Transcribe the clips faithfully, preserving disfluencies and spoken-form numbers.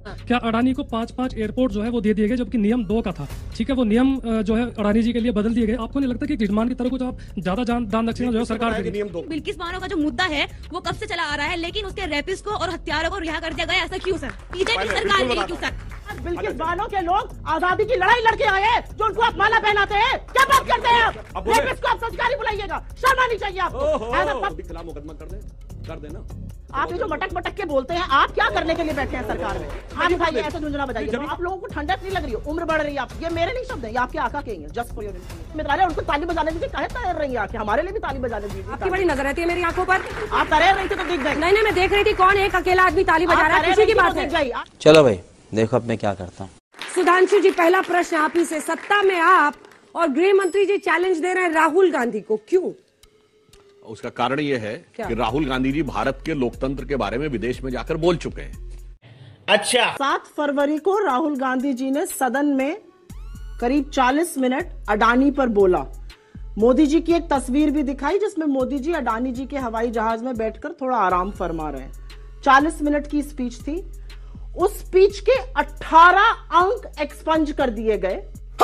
क्या अडानी को पांच पांच एयरपोर्ट जो है वो दे दिए गए, जबकि नियम दो का था? ठीक है, वो नियम जो है अडानी जी के लिए बदल दिए गए। आपको नहीं लगता कि यजमान की तरह कुछ आप ज्यादा दान दक्षिणा जो है सरकार के लिए? बिल्किस बानो का जो मुद्दा है वो कब से चला आ रहा है, लेकिन उसके रेपिस्ट को और हत्यारों को रिहा कर दिया गया, ऐसा क्यों सर? बीजेपी सरकार ने क्यों सर? बिल्किस बानो के लोग आजादी की लड़ाई लड़के आए हैं, जो उनको आप माला पहनाते हैं। क्या बात करते हैं आप? रेपिस्ट को आप संस्कारी बुलाइएगा, शर्म आनी चाहिए आपको। खिलाफ मुकदमा कर दे, कर देना। आप ये जो मटक मटक के बोलते हैं, आप क्या करने के लिए बैठे हैं सरकार में? हाँ भाई, ऐसे झुंझुना बजाइए। आप लोगों को ठंडक नहीं लग रही है, उम्र बढ़ रही है। आप ये मेरे नहीं शब्द हैं, ये आपके आका के हैं। जस्ट फॉर योर इन्फॉर्मेशन, उनको ताली बजाने दीजिए। काहे तैयार रही है आके? हमारे लिए भी ताली बजाने दीजिए। आपकी बड़ी नजर रहती है मेरी आंखों पर। आप तैयार रही थी तो दिख गई। नहीं नहीं, मैं देख रही थी कौन एक अकेला आदमी ताली बजा रहा है, खुशी की बात है। चलो भाई देखो अब मैं क्या करता हूँ। सुधांशु जी, पहला प्रश्न आप ही से। सत्ता में आप और गृह मंत्री जी चैलेंज दे रहे हैं राहुल गांधी को, क्यों? उसका कारण यह है कि राहुल गांधी जी भारत के लोकतंत्र के बारे में विदेश में जाकर बोल चुके हैं। अच्छा, सात फरवरी को राहुल गांधी जी ने सदन में करीब चालीस मिनट अडानी पर बोला। मोदी जी की एक तस्वीर भी दिखाई जिसमें मोदी जी अडानी जी के हवाई जहाज में बैठकर थोड़ा आराम फरमा रहे हैं। चालीस मिनट की स्पीच थी। उस स्पीच के अठारह अंक एक्सपंज कर दिए गए।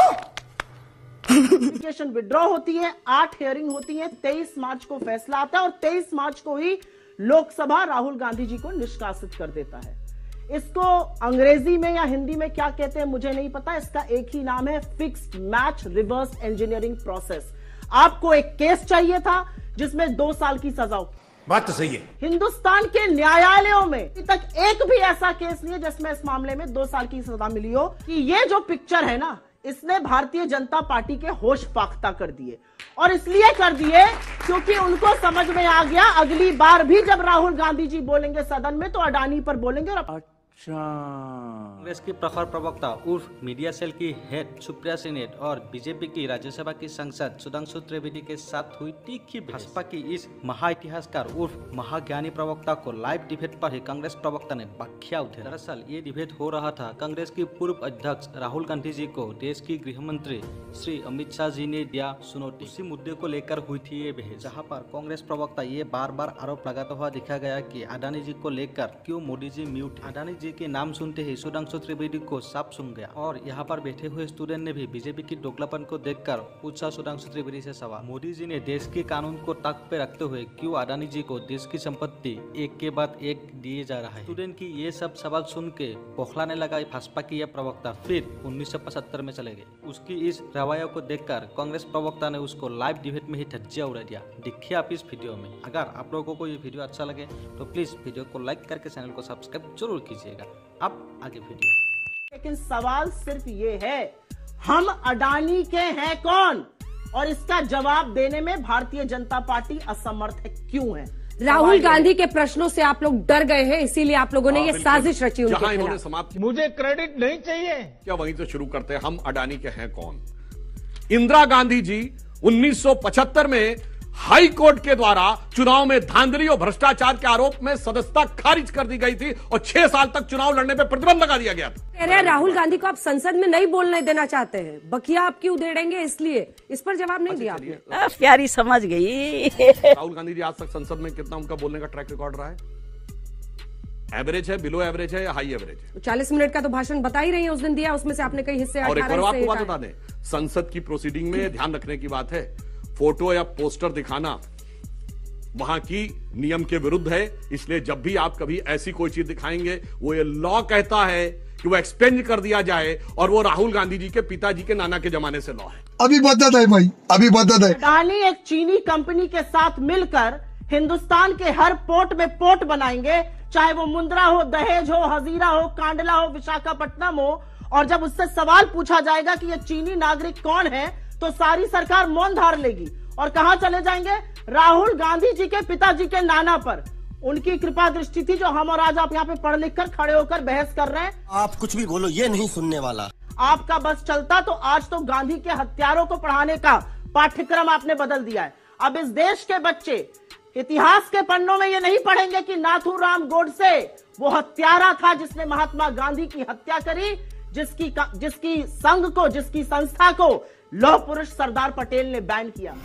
एप्लीकेशन विड्रॉ होती है, आठ हियरिंग होती है, तेईस मार्च को फैसला आता है और तेईस मार्च को ही लोकसभा राहुल गांधी जी को निष्कासित कर देता है। इसको अंग्रेजी में या हिंदी में क्या कहते हैं मुझे नहीं पता। इसका एक ही नाम है, fixed match reverse engineering process. आपको एक केस चाहिए था जिसमें दो साल की सजा हो। बात तो सही है। हिंदुस्तान के न्यायालयों में अभी तक एक भी ऐसा केस नहीं है जिसमें इस मामले में दो साल की सजा मिली हो। कि ये जो पिक्चर है ना, इसने भारतीय जनता पार्टी के होश फाख्ता कर दिए। और इसलिए कर दिए क्योंकि उनको समझ में आ गया अगली बार भी जब राहुल गांधी जी बोलेंगे सदन में तो अडानी पर बोलेंगे। और कांग्रेस की प्रखर प्रवक्ता उर्फ मीडिया सेल की हेड सुप्रिया सेनेट और बीजेपी की राज्यसभा की सांसद सुधांशु त्रिवेदी के साथ हुई तीखी भाजपा की इस महाइतिहासकार उर्फ महाज्ञानी प्रवक्ता को लाइव डिबेट पर ही कांग्रेस प्रवक्ता ने बखिया उठे। दरअसल ये डिबेट हो रहा था कांग्रेस की पूर्व अध्यक्ष राहुल गांधी जी को देश की गृह मंत्री श्री अमित शाह जी ने दिया चुनौती। उसी मुद्दे को लेकर हुई थी ये बहस, जहाँ पर कांग्रेस प्रवक्ता ये बार बार आरोप लगाता हुआ दिखा गया कि अडानी जी को लेकर क्यों मोदी जी म्यूट। अडानी जी के नाम सुनते ही सुधांशु त्रिवेदी को साफ सुन गया और यहाँ पर बैठे हुए स्टूडेंट ने भी बीजेपी की दोगलापन को देखकर पूछा सुधांशु त्रिवेदी से सवाल, मोदी जी ने देश के कानून को ताक पे रखते हुए क्यों अडानी जी को देश की संपत्ति एक के बाद एक दिए जा रहा है। स्टूडेंट की ये सब सवाल सुन के बौखलाने लगा भाजपा की यह प्रवक्ता। फिर उन्नीस सौ पचहत्तर में चले गए। उसकी इस रवैया को देखकर कांग्रेस प्रवक्ता ने उसको लाइव डिबेट में ही धज्जिया उड़ा दिया। देखिए आप इस वीडियो में। अगर आप लोगों को ये वीडियो अच्छा लगे तो प्लीज वीडियो को लाइक करके चैनल को सब्सक्राइब जरूर कीजिएगा। अब आगे वीडियो। लेकिन सवाल सिर्फ ये है, हम अडानी के हैं कौन? और इसका जवाब देने में भारतीय जनता पार्टी असमर्थ है। क्यों है? राहुल गांधी के प्रश्नों से आप लोग डर गए हैं, इसीलिए आप लोगों ने ये साजिश रची उनके खिलाफ। इन्होंने समाप्त, मुझे क्रेडिट नहीं चाहिए क्या? वहीं से शुरू करते हैं। हम अडानी के हैं कौन? इंदिरा गांधी जी उन्नीस सौ पचहत्तर में हाई कोर्ट के द्वारा चुनाव में धांधली और भ्रष्टाचार के आरोप में सदस्यता खारिज कर दी गई थी और छह साल तक चुनाव लड़ने पर प्रतिबंध लगा दिया गया था। कह रहे हैं राहुल गांधी को आप संसद में नहीं बोलने देना चाहते हैं, बकिया आप क्यों उधेड़ेंगे, इसलिए इस पर जवाब नहीं दिया आपने। प्यारी समझ गई। राहुल गांधी जी आज तक संसद में कितना उनका बोलने का ट्रैक रिकॉर्ड रहा है? एवरेज है, बिलो एवरेज है या हाई एवरेज है? चालीस मिनट का तो भाषण बता ही रही है उस दिन दिया, उसमें से आपने कई हिस्से। और एक बार आपको बात बता दें, संसद की प्रोसीडिंग में ध्यान रखने की बात है, फोटो या पोस्टर दिखाना वहां की नियम के विरुद्ध है। इसलिए जब भी आप कभी ऐसी कोई चीज दिखाएंगे, वो ये लॉ कहता है कि वो एक्सपेंज कर दिया जाए और वो राहुल गांधी जी के पिताजी के नाना के जमाने से लॉ है। अभी बदत है भाई, अभी बदत है। अडानी एक चीनी कंपनी के साथ मिलकर हिंदुस्तान के हर पोर्ट में पोर्ट बनाएंगे, चाहे वो मुंद्रा हो, दहेज हो, हजीरा हो, कांडला हो, विशाखापट्टनम हो। और जब उससे सवाल पूछा जाएगा कि ये चीनी नागरिक कौन है, तो सारी सरकार मौन धार लेगी और कहां चले जाएंगे? राहुल गांधी जी के पिताजी के नाना पर। उनकी कृपा दृष्टि थी जो हम और आज आप यहाँ पे पढ़ लिख कर खड़े होकर बहस कर रहे हैं। आप कुछ भी बोलो, ये नहीं सुनने वाला। आपका बस चलता तो आज तो गांधी के हत्यारों को पढ़ाने का पाठ्यक्रम आपने बदल दिया है। अब इस देश के बच्चे इतिहास के पन्नों में ये नहीं पढ़ेंगे कि नाथूराम गोडसे वो हत्यारा था जिसने महात्मा गांधी की हत्या करी, जिसकी जिसकी संघ को, जिसकी संस्था को लौह पुरुष सरदार पटेल ने बैन किया।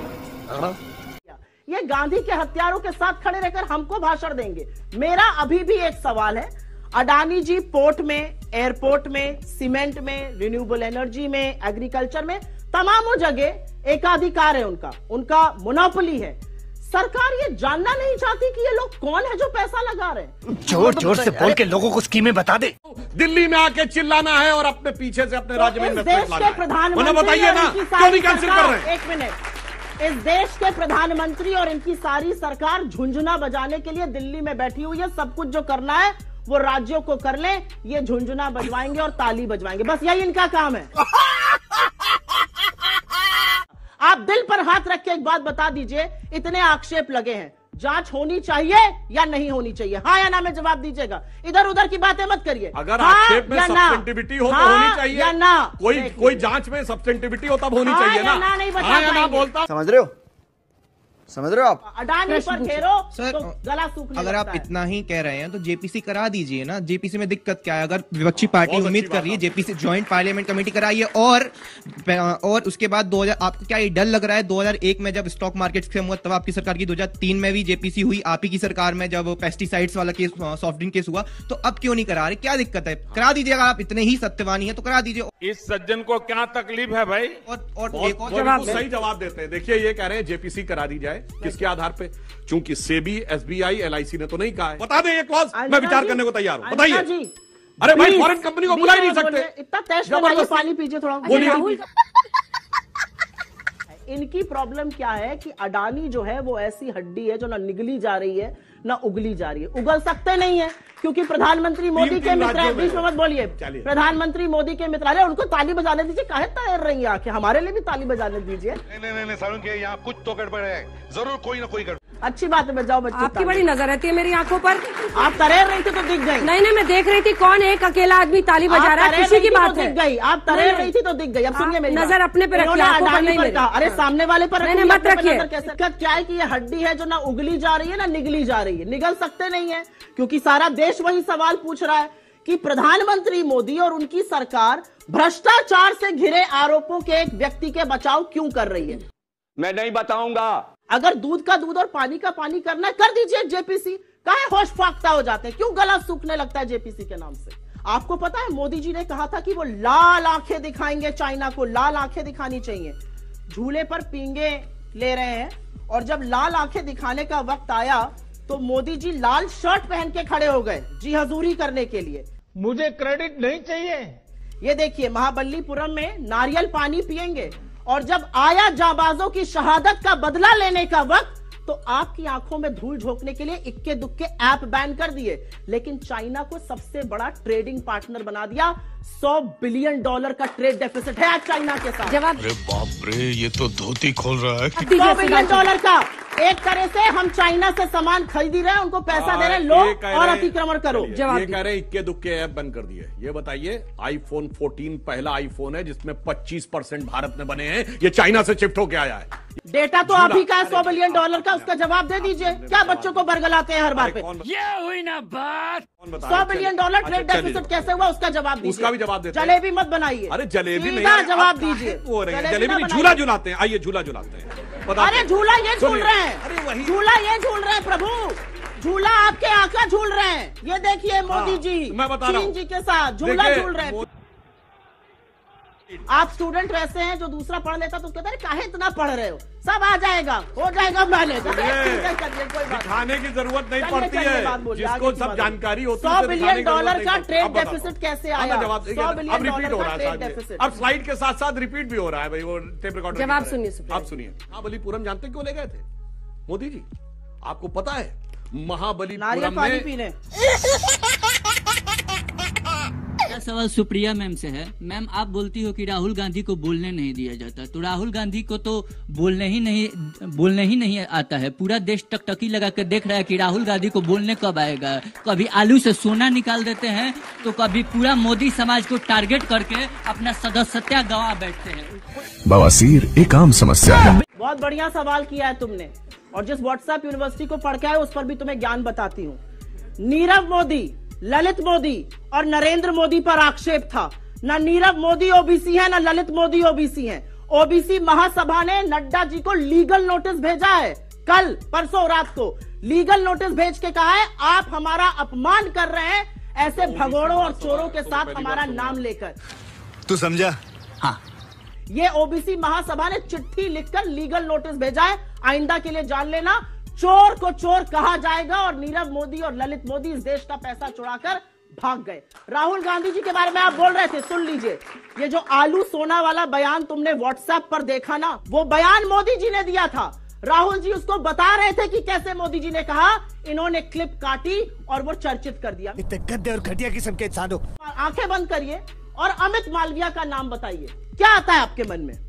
ये गांधी के हत्यारों के साथ खड़े रहकर हमको भाषण देंगे। मेरा अभी भी एक सवाल है, अडानी जी पोर्ट में, एयरपोर्ट में, सीमेंट में, रिन्यूएबल एनर्जी में, एग्रीकल्चर में, तमाम जगह एकाधिकार है उनका, उनका मोनोपोली है। सरकार ये जानना नहीं चाहती कि ये लोग कौन है जो पैसा लगा रहे हैं। जोर जोर से बोल के लोगों को स्कीमें बता दे। दिल्ली में आके चिल्लाना है और अपने पीछे से अपने राज्य में देश के प्रधानमंत्री बताइए ना, क्यों नहीं कैंसिल कर रहे हैं? एक मिनट, इस देश के प्रधानमंत्री और इनकी सारी सरकार झुंझुना बजाने के लिए दिल्ली में बैठी हुई है। सब कुछ जो करना है वो राज्यों को कर ले, ये झुंझुना बजवाएंगे और ताली बजवाएंगे, बस यही इनका काम है। आप दिल पर हाथ रख के एक बात बता दीजिए, इतने आक्षेप लगे हैं, जांच होनी चाहिए या नहीं होनी चाहिए? हाँ या ना में जवाब दीजिएगा, इधर उधर की बातें मत करिए। अगर हाँ आक्षेप में सब्सटेंटिविटी हो तो हाँ होनी चाहिए या ना? कोई कोई जांच में सब्सटेंटिविटी हो तब होनी हाँ चाहिए ना? ना नहीं बता हाँ या ना पाएंगे। बोलता, समझ रहे हो समझ रहे हो आप? अडानी पर घेरो सर, तो गला सूखने अगर लगता आप है। इतना ही कह रहे हैं तो जेपीसी करा दीजिए ना। जेपीसी में दिक्कत क्या है? अगर विपक्षी पार्टी उम्मीद कर रही है जेपीसी ज्वाइंट पार्लियामेंट कमेटी कराइए, और और उसके बाद दो हज़ार आपको क्या ये डर लग रहा है दो हज़ार एक में जब स्टॉक मार्केट से हुआ तब आपकी सरकार की, दो हज़ार तीन में भी जेपीसी हुई आप ही की सरकार में जब पेस्टिसाइड्स वाला केस, सॉफ्ट ड्रिंक केस हुआ, तो अब क्यों नहीं करा रहे? क्या दिक्कत है? करा दीजिए, अगर आप इतने ही सत्यवानी है तो करा दीजिए। इस सज्जन को क्या तकलीफ है भाई? और और बहुत- एक और बहुत जवाब सही जवाब देते हैं। देखिए ये कह रहे हैं जेपीसी करा दी जाए, किसके आधार पे? चूंकि सेबी, एसबीआई, एलआईसी ने तो नहीं कहा है। बता दें ये क्लॉज, मैं विचार करने को तैयार हूं। बताइए। अरे भाई, फॉरेन कंपनी को बुला ही नहीं सकते। इतना तेज बनाइए, पानी पीजिए थोड़ा। बोलिए। इनकी प्रॉब्लम क्या है कि अडानी जो है वो ऐसी हड्डी है जो ना निगली जा रही है ना उगली जा रही है। उगल सकते नहीं है क्योंकि प्रधानमंत्री मोदी के मित्र हैं। बीच में मत बोलिए। प्रधानमंत्री मोदी के मित्र, अरे उनको ताली बजाने दीजिए, काहे तैर रही है आंखें? हमारे लिए भी ताली बजाने दीजिए। नहीं नहीं नहीं सारुण के यहाँ कुछ तो गड़बड़ है, जरूर कोई ना कोई गड़बड़। अच्छी बात है, बजाओ बच्चों। आपकी बड़ी नजर रहती है मेरी आंखों पर। आप तैर रही थी तो दिख गई। नहीं नहीं, मैं देख रही थी कौन एक अकेला आदमी ताली बजा रहा है, खुशी की बात है। दिख गई, आप तैर रही थी तो दिख गई। अब सुनिए मेरी नजर अपने पे रखिए, आंखों पर नहीं मेरी। अरे सामने वाले पर नहीं मत रखिए। क्या है कि ये हड्डी है जो ना उगली जा रही है ना निगली जा रही है। निगल सकते नहीं है क्योंकि सारा देश वही सवाल पूछ रहा है कि प्रधानमंत्री मोदी और उनकी सरकार भ्रष्टाचार से घिरे आरोपों के एक व्यक्ति के बचाव क्यों कर रही है। मैं नहीं बताऊंगा। अगर दूध का दूध और पानी का पानी करना है कर दीजिए। जेपीसी काहे होश फाख्ता हो जाते हैं, क्यों गला सूखने लगता है जेपीसी के नाम से? आपको पता है मोदी जी ने कहा था कि वो लाल आंखें दिखाएंगे चाइना को, लाल आंखें दिखानी चाहिए। झूले पर पींगे ले रहे हैं और जब लाल आंखें दिखाने का वक्त आया तो मोदी जी लाल शर्ट पहन के खड़े हो गए जी हजूरी करने के लिए। मुझे क्रेडिट नहीं चाहिए। ये देखिए महाबलीपुरम में नारियल पानी पिएंगे और जब आया जाबाजों की शहादत का बदला लेने का वक्त तो आपकी आंखों में धूल झोंकने के लिए इक्के दुक्के ऐप बैन कर दिए। लेकिन चाइना को सबसे बड़ा ट्रेडिंग पार्टनर बना दिया। सौ बिलियन डॉलर का ट्रेड डेफिसिट है आज चाइना के साथ। जवाब। अरे बाप रे, ये तो धोती खोल रहा है। सौ बिलियन डॉलर का एक तरह से हम चाइना से सामान खरीद रहे हैं, उनको पैसा दे रहे हैं, लो और अतिक्रमण करो। जवाब ये कह रहे हैं इक्के दुक्के ऐप बंद कर दिए। ये बताइए आईफोन चौदह पहला आईफोन है जिसमें पच्चीस परसेंट भारत में बने हैं। ये चाइना से शिफ्ट होके आया है। डेटा तो आप ही का है सौ बिलियन डॉलर का, उसका जवाब दे दीजिए। क्या बच्चों को बरगलाते हैं हर बार पे? ये हुई ना बात। सौ बिलियन डॉलर ट्रेड डेफिसिट कैसे हुआ उसका जवाब दीजिए। उसका भी जवाब देते हैं। जलेबी मत बनाइए। अरे जलेबी नहीं, सीधा जवाब दीजिए। वो जलेबी नहीं, झूला झुलाते हैं। आइए झूला झुलाते हैं। अरे झूला ये झूल रहे हैं, झूला ये झूल रहे हैं प्रभु, झूला आपके आका झूल रहे हैं। ये देखिए मोदी जी मैं बता रहा हूं जी के साथ झूला झूल रहे हैं। आप स्टूडेंट वैसे हैं जो दूसरा पढ़ लेता तो कहते हैं काहे इतना पढ़ रहे हो, सब आ जाएगा, हो जाएगा मैनेज। दिखाने की जरूरत नहीं पड़ती है, जिसको सब जानकारी होती है। सौ बिलियन डॉलर का ट्रेड डेफिसिट कैसे आया? अब रिपीट हो रहा है, अब स्लाइड के साथ साथ रिपीट भी हो रहा है भाई। वो टेप रिकॉर्डर जवाब सुनिए। आप सुनिए। महाबलीपुरम जानते क्यों ले गए थे मोदी जी? आपको पता है महाबलीपुरम में सवाल सुप्रिया मैम से है। मैम आप बोलती हो कि राहुल गांधी को बोलने नहीं दिया जाता, तो राहुल गांधी को तो बोलने ही नहीं बोलने ही नहीं आता है। पूरा देश टकटकी लगा कर देख रहा है कि राहुल गांधी को बोलने कब आएगा। कभी आलू से सोना निकाल देते हैं तो कभी पूरा मोदी समाज को टारगेट करके अपना सदस्यता गंवा बैठते हैं। बवासीर एक आम समस्या है। बहुत बढ़िया सवाल किया है तुमने, और जिस व्हाट्सएप यूनिवर्सिटी को पढ़ के आए उस पर भी तुम्हें ज्ञान बताती हूँ। नीरव मोदी, ललित मोदी और नरेंद्र मोदी पर आक्षेप था। ना नीरव मोदी ओबीसी है ना ललित मोदी ओबीसी है। ओबीसी महासभा ने नड्डा जी को लीगल नोटिस भेजा है। कल परसों रात को लीगल नोटिस भेज के कहा है आप हमारा अपमान कर रहे हैं, ऐसे भगोड़ों और चोरों के साथ हमारा नाम लेकर। तू समझा? हाँ। ये ओबीसी महासभा ने चिट्ठी लिखकर लीगल नोटिस भेजा है। आइंदा के लिए जान लेना, चोर को चोर कहा जाएगा और नीरव मोदी और ललित मोदी इस देश का पैसा चुराकर भाग गए। राहुल गांधी जी के बारे में आप बोल रहे थे, सुन लीजिए। ये जो आलू सोना वाला बयान तुमने व्हाट्सएप पर देखा ना, वो बयान मोदी जी ने दिया था। राहुल जी उसको बता रहे थे कि कैसे मोदी जी ने कहा, इन्होंने क्लिप काटी और वो चर्चित कर दिया। इतने गंदे और घटिया किस्म के इंसान हो। आंखें बंद करिए और अमित मालविया का नाम बताइए, क्या आता है आपके मन में?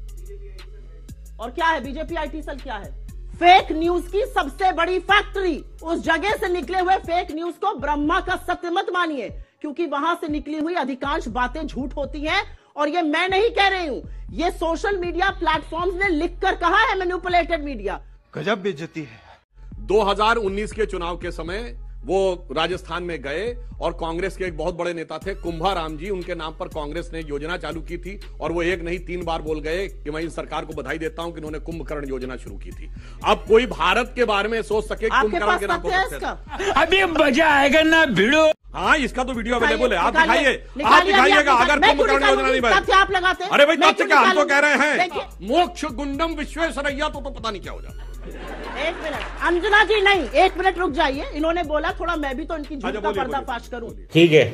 और क्या है बीजेपी आईटी सेल? क्या है? फेक न्यूज की सबसे बड़ी फैक्ट्री। उस जगह से निकले हुए फेक न्यूज को ब्रह्मा का सत्य मत मानिए, क्योंकि वहां से निकली हुई अधिकांश बातें झूठ होती हैं। और ये मैं नहीं कह रही हूं, ये सोशल मीडिया प्लेटफॉर्म्स ने लिखकर कहा है, मैनिपुलेटेड मीडिया। गजब बेइज्जती है। दो हज़ार उन्नीस के चुनाव के समय वो राजस्थान में गए और कांग्रेस के एक बहुत बड़े नेता थे कुंभाराम जी, उनके नाम पर कांग्रेस ने योजना चालू की थी और वो एक नहीं तीन बार बोल गए कि मैं इस सरकार को बधाई देता हूं कि इन्होंने कुंभकर्ण योजना शुरू की थी। अब कोई भारत के बारे में सोच सके कुंभकर्ण के नाम पर अभी मजा आएगा ना भिड़ो। हाँ, इसका तो वीडियो अवेलेबल है, आप दिखाइए, आप दिखाइएगा। अगर कुंभकर्ण योजना नहीं बनी, आप लगाते। अरे भाई तथ्य क्या, हम तो कह रहे हैं मोक्ष गुंडम विश्वेश्वरैया, तो पता नहीं क्या हो जाता। एक मिनट अंजना जी, नहीं एक मिनट रुक जाइए। इन्होंने बोला थोड़ा मैं भी तो इनकी झूठ का पर्दाफाश करूं। ठीक है।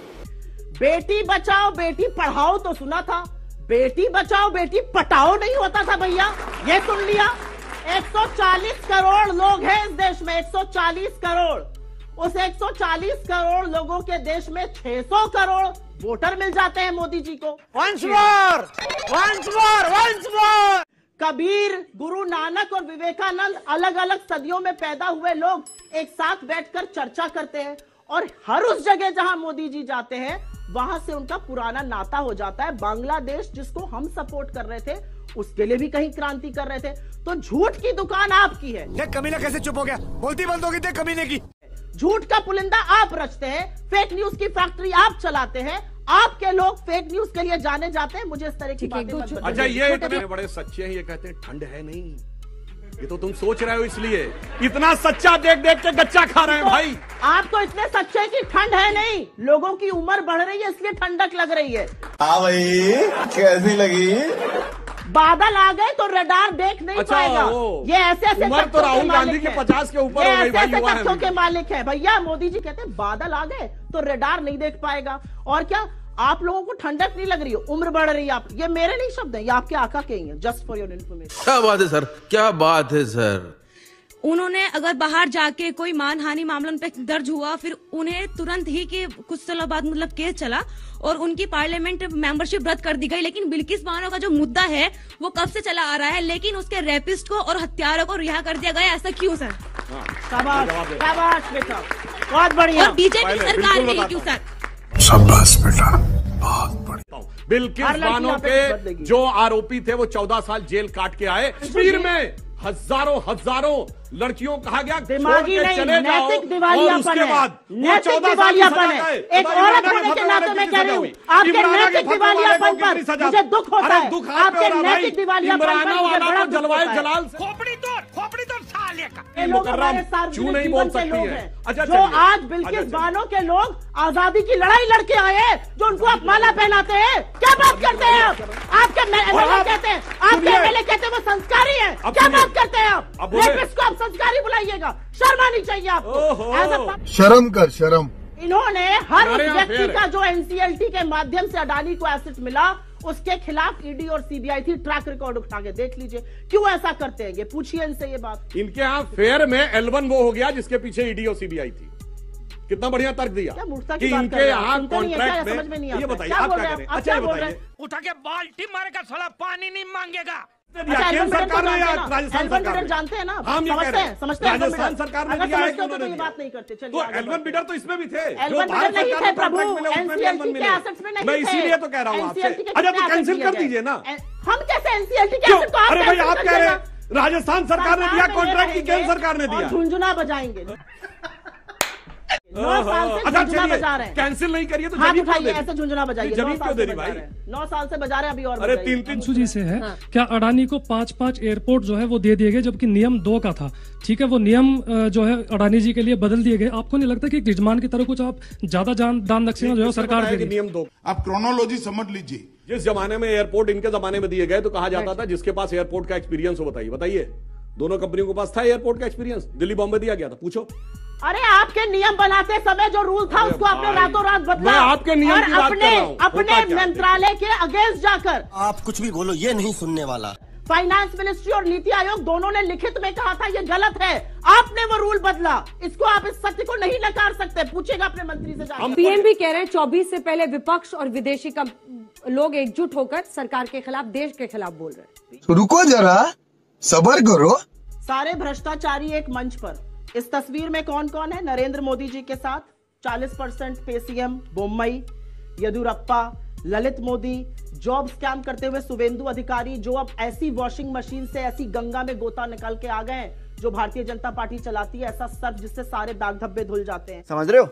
बेटी बचाओ बेटी पढ़ाओ तो सुना था, बेटी बचाओ बेटी पटाओ नहीं होता था भैया, ये सुन लिया। एक सौ चालीस करोड़ लोग हैं इस देश में, एक सौ चालीस करोड़। उस एक सौ चालीस करोड़ लोगों के देश में छह सौ करोड़ वोटर मिल जाते हैं मोदी जी को। Once more, once more, once more. Kabir, Guru Nanak और विवेकानंद अलग अलग सदियों में पैदा हुए लोग एक साथ बैठकर चर्चा करते हैं और हर उस जगह जहां मोदी जी जाते हैं वहां से उनका पुराना नाता हो जाता है। बांग्लादेश जिसको हम सपोर्ट कर रहे थे उसके लिए भी कहीं क्रांति कर रहे थे। तो झूठ की दुकान आपकी है। देख कमीना कैसे चुप हो गया, बोलती बंद होगी। देख कमीने की, झूठ का पुलिंदा आप रचते हैं, फेक न्यूज की फैक्ट्री आप चलाते हैं, आपके लोग फेक न्यूज के लिए जाने जाते हैं। मुझे इस तरह की बातें मत बताइए। अच्छा, ये इतने बड़े सच्चे हैं, ये कहते हैं ठंड है नहीं, ये तो तुम सोच रहे हो, इसलिए इतना सच्चा देख देख के गच्चा खा रहे हैं भाई। आप तो इतने सच्चे की ठंड है नहीं, लोगों की उम्र बढ़ रही है इसलिए ठंडक लग रही है। हाँ भाई, कैसी लगी? बादल आ गए तो रडार देख नहीं अच्छा, पाएगा। ये ऐसे ऐसे उम्र तो राहुल गांधी के पचास के ऊपर हो गई भाई, युवा है तथ्यों के मालिक है भैया। मोदी जी कहते हैं बादल आ गए तो रडार नहीं देख पाएगा। और क्या आप लोगों को ठंडक नहीं लग रही है, उम्र बढ़ रही है। आप, ये मेरे नहीं शब्द हैं, ये आपके आका के ही हैं। Just for your information. क्या बात है सर, क्या बात है सर। उन्होंने अगर बाहर जाके कोई मानहानि मामला पे दर्ज हुआ, फिर उन्हें तुरंत ही के कुछ सालों बाद मतलब केस चला और उनकी पार्लियामेंट मेंबरशिप रद्द कर दी गई। लेकिन बिल्किस बानो का जो मुद्दा है वो कब से चला आ रहा है, लेकिन उसके रेपिस्ट को और हत्यारों को रिहा कर दिया गया। ऐसा क्यों सर? शाबाश शाबाश बेटा, बहुत बढ़िया। और बीजेपी सरकार में क्यों सर? शाबाश बेटा, बहुत बढ़िया। बिल्किस बानो के जो आरोपी थे वो चौदह साल जेल काट के आए। कश्मीर में हजारों हजारों लड़कियों कहा गया दिमागी नहीं, चले जाओ, नैतिक दिवालियापन है, बाद नैतिक दिवालियापन है। एक औरत होने के नाते मैं कह रही हूँ, आपके नैतिक दिवालियापन पर मुझे दुख होता है। आपके नैतिक दिवालियापन पर मुझे बड़ा दुख होता है। जलाल से खोपड़ी तोड़, खोपड़ी तोड़ साले का। ये लोग हमारे सार्वजनिक जीवन के लोग हैं, जो आज बिल्किस बानो के लोग आजादी की लड़ाई लड़के आए हैं, जो उनको आप माला पहनाते हैं। क्या बात करते हैं आप? आपके एमएलए कहते हैं, आपके एमएलए कहते हैं वो संस्कारी है। क्या बात करते हैं आप? रेपिस्ट को आप संस्कारी बुलाइएगा, शर्म आनी चाहिए आपको। शर्म कर, शर्म। इन्होंने हर व्यक्ति का जो एनसीएलटी के माध्यम से अडानी को एसेट मिला उसके खिलाफ ईडी और सीबीआई थी। ट्रैक रिकॉर्ड उठा के देख लीजिए। क्यों ऐसा करते हैं ये पूछिए इनसे ये बात। इनके यहाँ फेयर में एल वन वो हो गया जिसके पीछे ईडी और सीबीआई थी। कितना बढ़िया तर्क दिया कि इनके यहाँ कॉन्ट्रैक्ट में। ये बताइए आप क्या करें? अच्छा ये बताइए, उठा के बाल्टी मारेगा साला, पानी नहीं मांगेगा। केंद्र सरकार ने या राजस्थान सरकार ने? जानते हैं ना, हम ये कह रहे हैं समझते हैं राजस्थान सरकार ने दिया है कि उन्होंने ये बात नहीं करते। तो एल वन बिडर तो इसमें भी थे, जो भारत सरकार ने कॉन्ट्रैक्ट मिले उसमें भी एल वन मिले। मैं इसीलिए तो कह रहा हूँ आपसे। अच्छा तो कैंसिल कर दीजिए ना। हम कैसे एनसीएलटी के एसेट को आप? अरे भाई आप कह रहे हैं राजस्थान सरकार ने दिया कॉन्ट्रैक्ट की केंद्र सरकार ने दिया। झुंझुना बजाएंगे। नौ साल से अच्छा, झुंझुना चलिए, बजा रहे हैं। कैंसिल नहीं करिए तो हाथ जमीन क्यों उठाइए, दे रही? ऐसे झुंझुना बजाइए। जमीन नौ साल क्यों दे से रही बजा भाई? रहे हैं। नौ साल से बजा रहे हैं, अभी और अरे बजाइए। तीन तीन जी से है हाँ। क्या अडानी को पांच पांच एयरपोर्ट जो है वो दे दिए गए जबकि नियम दो का था। ठीक है, वो नियम अ, जो है अडानी जी के लिए बदल दिए गए। आपको नहीं लगता कि एक यजमान की तरह कुछ आप ज्यादा जान दान दक्षिणा जो है सरकार दे रही है? नियम दो, आप क्रोनोलॉजी समझ लीजिए। जिस जमाने में एयरपोर्ट इनके जमाने में दिए गए तो कहा जाता था जिसके पास एयरपोर्ट का एक्सपीरियंस हो, बताइए बताइए दोनों कंपनियों के पास था एयरपोर्ट का एक्सपीरियंस? दिल्ली बॉम्बे दिया गया था, पूछो। अरे आपके नियम बनाते समय जो रूल था उसको आपने रातों रात बदला। मैं आपके नियम और की बात अपने कर रहा हूं। अपने होता क्या है? मंत्रालय के अगेंस्ट जाकर आप कुछ भी बोलो ये नहीं सुनने वाला। फाइनेंस मिनिस्ट्री और नीति आयोग दोनों ने लिखित में कहा था ये गलत है, आपने वो रूल बदला। इसको आप इस सत्य को नहीं नकार सकते, पूछेगा अपने मंत्री से जाकर। पीएम भी कह रहे हैं चौबीस से पहले विपक्ष और विदेशी कम लोग एकजुट होकर सरकार के खिलाफ, देश के खिलाफ बोल रहे हैं। रुको जरा, सबर करो। सारे भ्रष्टाचारी एक मंच पर। इस तस्वीर में कौन कौन है? नरेंद्र मोदी जी के साथ चालीस परसेंट पे CM Bommai, Yediyurappa, Lalit Modi, job scam करते हुए शुवेंदु अधिकारी, जो अब ऐसी वॉशिंग मशीन से ऐसी गंगा में गोता निकाल के आ गए हैं जो भारतीय जनता पार्टी चलाती है, ऐसा सर्फ जिससे सारे दाग धब्बे धुल जाते हैं। समझ रहे हो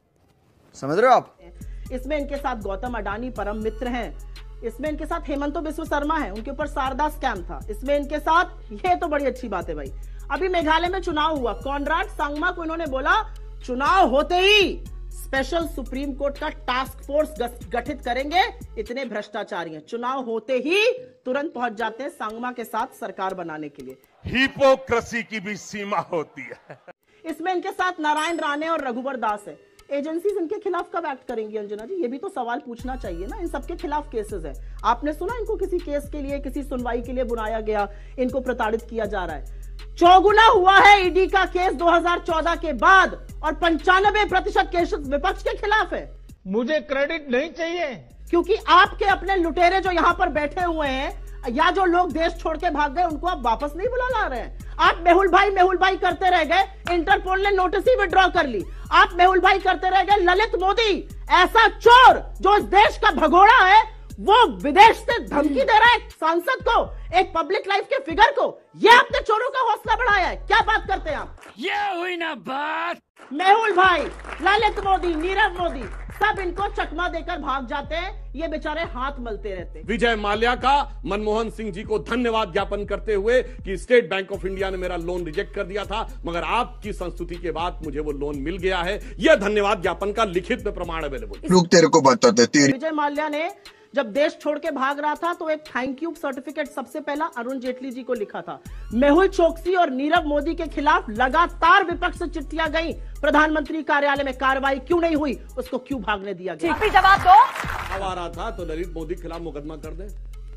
समझ रहे हो आप? इसमें इनके साथ गौतम अडानी परम मित्र हैं। इसमें इनके साथ हेमंतो बिस्व शर्मा है, उनके ऊपर शारदा स्कैम था। इसमें इनके साथ, ये तो बड़ी अच्छी बात है भाई, अभी मेघालय में चुनाव हुआ, कॉनराड सांगमा को इन्होंने बोला चुनाव होते ही स्पेशल सुप्रीम कोर्ट का टास्क फोर्स गठित करेंगे, इतने भ्रष्टाचारी हैं। चुनाव होते ही तुरंत पहुंच जाते हैं सांगमा के साथ सरकार बनाने के लिए। हिपोक्रेसी की भी सीमा होती है। इसमें इनके साथ नारायण राणे और रघुवर दास है। एजेंसीज इनके खिलाफ कब एक्ट करेंगी अंजना जी? ये भी तो सवाल पूछना चाहिए ना। इन सबके खिलाफ केसेस है। आपने सुना इनको किसी केस के लिए, किसी सुनवाई के लिए बुलाया गया, इनको प्रताड़ित किया जा रहा है। चौगुना हुआ है ईडी का केस दो हज़ार चौदह के बाद और पंचानबे प्रतिशत केस विपक्ष के खिलाफ है। मुझे क्रेडिट नहीं चाहिए, क्योंकि आपके अपने लुटेरे जो यहाँ पर बैठे हुए हैं या जो लोग देश छोड़ के भाग गए उनको आप वापस नहीं बुला ला रहे हैं। आप मेहुल भाई मेहुल भाई करते रह गए, इंटरपोल ने नोटिस ही विड्रॉ कर ली। आप मेहुल भाई करते रह गए। ललित मोदी ऐसा चोर जो इस देश का भगोड़ा है, वो विदेश से धमकी दे रहा है सांसद को, एक पब्लिक लाइफ के फिगर को। ये आपने चोरों का हौसला बढ़ाया है। क्या बात करते हैं आप? ये हुई ना बात। मेहुल भाई, ललित मोदी, नीरव मोदी, सब इनको चकमा देकर भाग जाते हैं। ये बेचारे हाथ मलते रहते हैं। विजय माल्या का मनमोहन सिंह जी को धन्यवाद ज्ञापन करते हुए कि स्टेट बैंक ऑफ इंडिया ने मेरा लोन रिजेक्ट कर दिया था, मगर आपकी संस्तुति के बाद मुझे वो लोन मिल गया है। यह धन्यवाद ज्ञापन का लिखित में प्रमाण अवेलेबल। रुक, तेरे को बताते तेरी। विजय माल्या ने जब देश छोड़ के भाग रहा था तो एक थैंक यू सर्टिफिकेट सबसे पहला अरुण जेटली जी को लिखा था। मेहुल चोकसी और नीरव मोदी के खिलाफ लगातार विपक्ष से चिट्ठियां गई, प्रधानमंत्री कार्यालय में कार्रवाई क्यों नहीं हुई, उसको क्यों भागने दिया गया? जवाब दो। अब आ रहा था तो ललित मोदी के खिलाफ मुकदमा कर दे,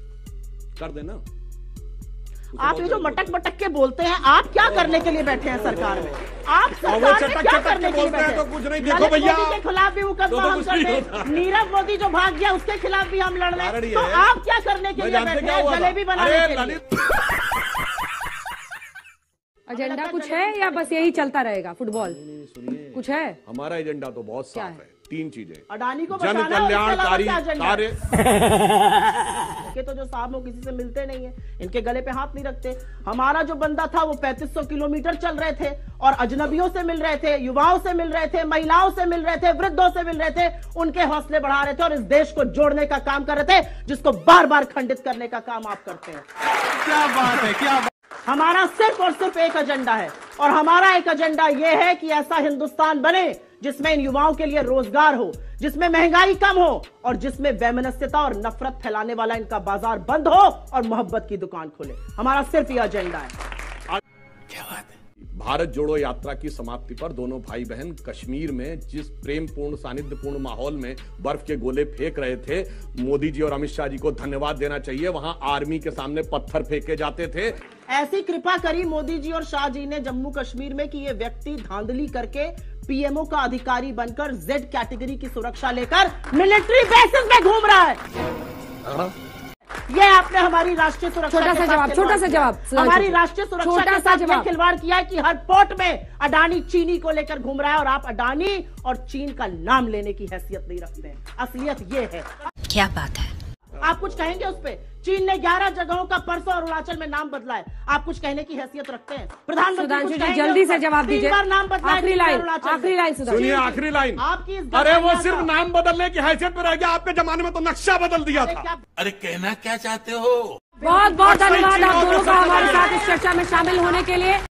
कर देना। आप ये जो मटक मटक के बोलते हैं, आप क्या करने के लिए बैठे हैं सरकार में? आप सरकार में क्या करने के लिए बैठे हैं? तो कुछ नहीं, देखो भैया, मोदी के खिलाफ भी मुकदमा हम कर दें, नीरव मोदी जो भाग गया उसके खिलाफ भी हम लड़ रहे हैं, तो आप क्या करने के लिए बैठे हैं? जलेबी बनाने के लिए। एजेंडा कुछ है या बस यही चलता रहेगा? फुटबॉल कुछ है? हमारा एजेंडा तो बहुत साफ है। तीन चीजें, अडानी को जन कल्याणकारी कार्य के तो जो साहब वो किसी से मिलते नहीं है, इनके गले पे हाथ नहीं रखते। हमारा जो बंदा था वो पैंतीस सौ किलोमीटर चल रहे थे और अजनबियों से मिल रहे थे, युवाओं से मिल रहे थे, महिलाओं से मिल रहे थे, वृद्धों से मिल रहे थे, उनके हौसले बढ़ा रहे थे और इस देश को जोड़ने का काम कर रहे थे, जिसको बार बार खंडित करने का काम आप करते हैं। क्या बात है, क्या बात। हमारा सिर्फ और सिर्फ एक एजेंडा है और हमारा एक एजेंडा यह है कि ऐसा हिंदुस्तान बने जिसमें इन युवाओं के लिए रोजगार हो, जिसमें महंगाई कम हो और जिसमें वैमनस्यता और नफरत फैलाने वाला इनका बाजार बंद हो और मोहब्बत की दुकान खोले। हमारा सिर्फ यह एजेंडा है। क्या बात है। भारत जोड़ो यात्रा की समाप्ति पर दोनों भाई बहन कश्मीर में जिस प्रेमपूर्ण सानिध्यपूर्ण माहौल में बर्फ के गोले फेंक रहे थे, मोदी जी और अमित शाह जी को धन्यवाद देना चाहिए। वहां आर्मी के सामने पत्थर फेंके जाते थे। ऐसी कृपा करी मोदी जी और शाह जी ने जम्मू कश्मीर में कि ये व्यक्ति धांधली करके पीएमओ का अधिकारी बनकर जेड कैटेगरी की सुरक्षा लेकर मिलिट्री बेसिस में घूम रहा है। ये आपने हमारी राष्ट्रीय सुरक्षा छोटा सा जवाब, छोटा सा जवाब, हमारी राष्ट्रीय सुरक्षा के साथ ये खिलवाड़ किया है कि हर पोर्ट में अडानी चीनी को लेकर घूम रहा है और आप अडानी और चीन का नाम लेने की हैसियत नहीं रखते हैं। असलियत ये है। क्या बात है। आप कुछ कहेंगे उस पे? चीन ने ग्यारह जगहों का परसों अरुणाचल में नाम बदला है, आप कुछ कहने की हैसियत रखते हैं? प्रधानमंत्री जी जल्दी से जवाब दीजिए। नाम बदला, आखिरी लाइन, आखिरी लाइन सुनिए, आखिरी लाइन आपकी। अरे वो सिर्फ नाम बदलने की हैसियत में रह गया, आपके जमाने में तो नक्शा बदल दिया था। अरे कहना क्या चाहते हो? बहुत बहुत धन्यवाद आप दोनों का हमारे साथ इस चर्चा में शामिल होने के लिए।